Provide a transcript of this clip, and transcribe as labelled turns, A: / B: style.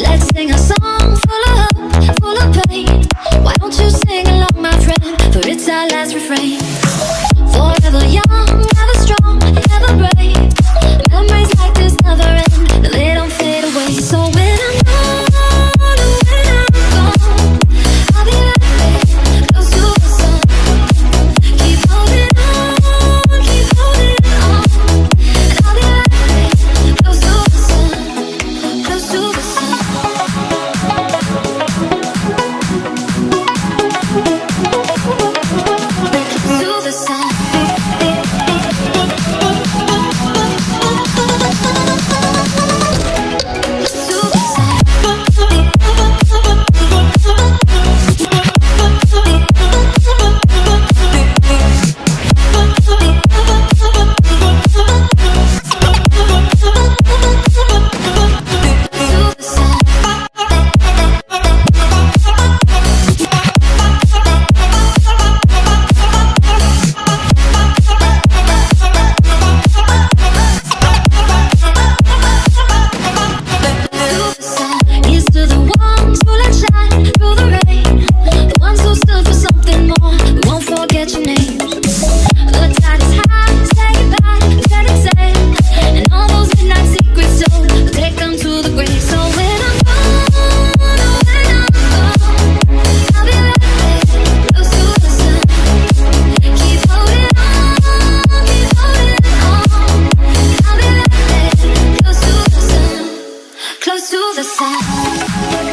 A: Let's sing a song full of hope, full of pain. Why don't you sing along, my friend? For it's our last refrain. Forever young, ever strong, ever brave. Memories like this never end, they don't fade away. So when I'm gone, when I'm gone, I'll be right there, close to the sun. Keep holding on, keep holding on. And I'll be right there, close to the sun, close to the sun. To the sun. Close to the sun.